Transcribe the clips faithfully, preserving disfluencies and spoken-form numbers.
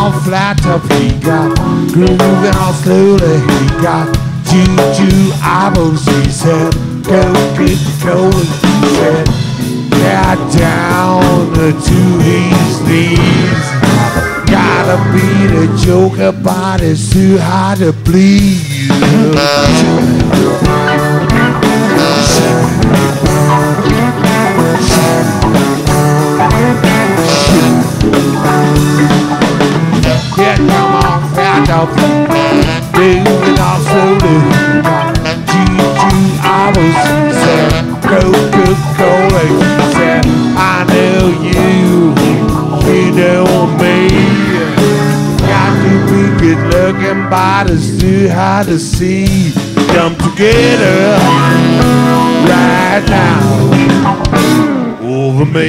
on flat top, he got grooving on slowly, he got juju eyeballs, he said, go get cola, he said, got down to his knees. Gotta beat a joker, but it's too hard to please. Yeah, come on, fat dog, doing all slowly. Juju, I was said, Coca-Cola, he said, I know you, you know me. Got to be good looking, but it's too hard to see. Come together right now over me.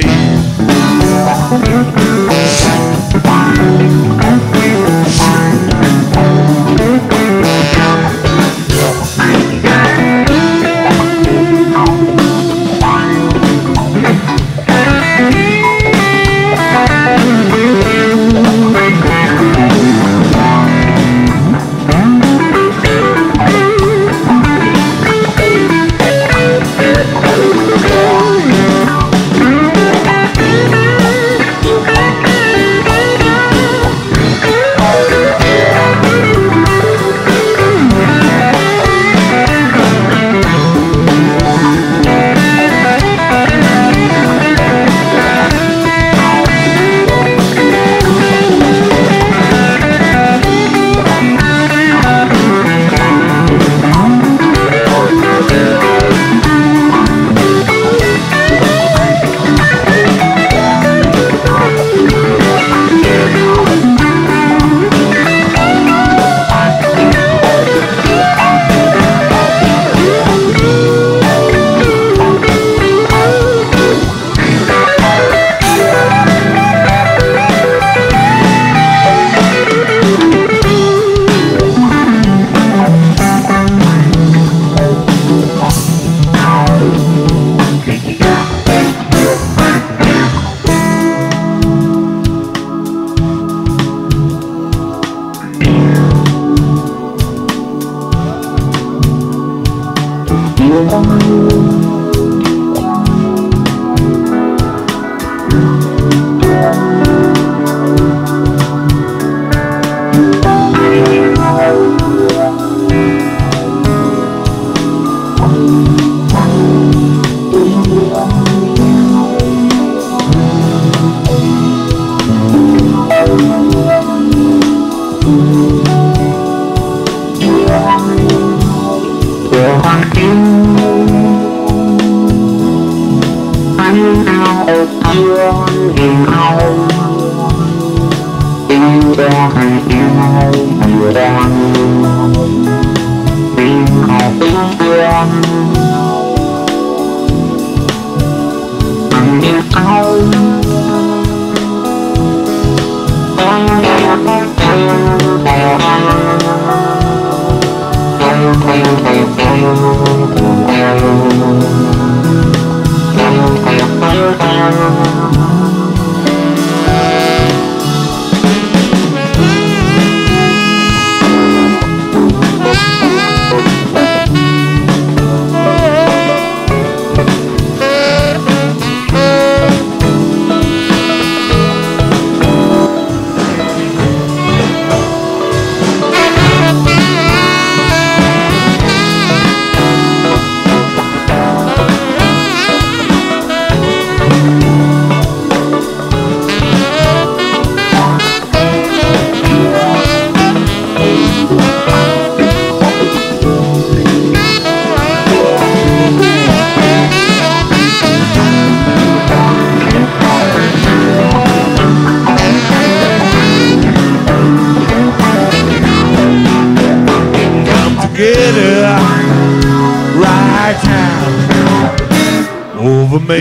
Over me.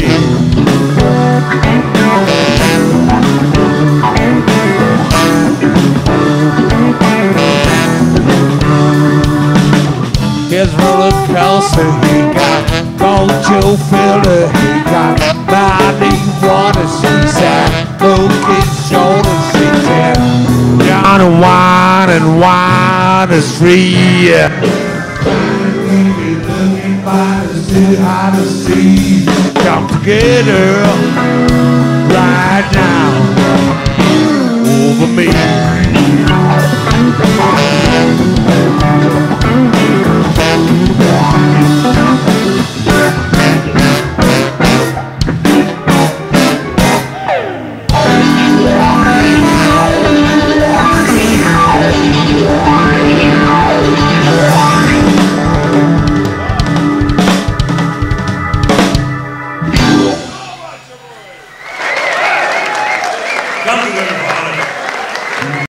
Here's roller coaster, he got Mojo filler, he got body water, she said, look his shoulders, she said, wine and wine and wine is free. Looking by the city, hard to see. Come together right now over me. Come together.